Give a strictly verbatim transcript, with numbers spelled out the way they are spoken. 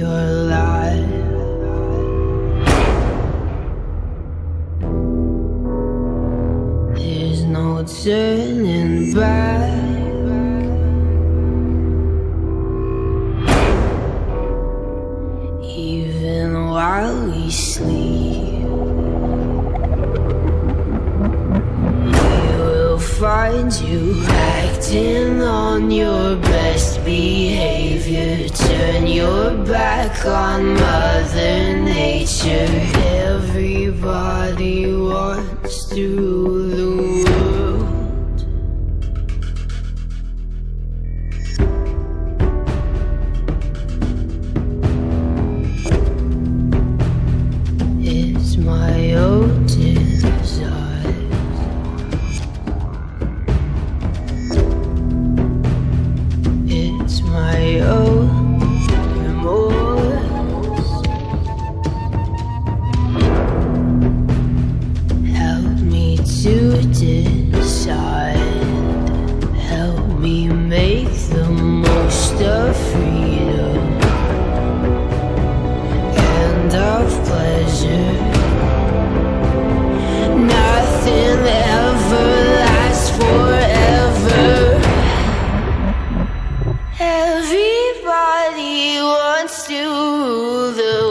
your life. There's no turning back. Even while we sleep, we will find you acting on your best behavior. Turn your back on Mother Nature. Everybody wants to rule the world. It's my own desire. It's my own remorse. Help me to decide. Help me make the most of freedom and of pleasure. Nothing ever lasts forever. Everybody wants to rule the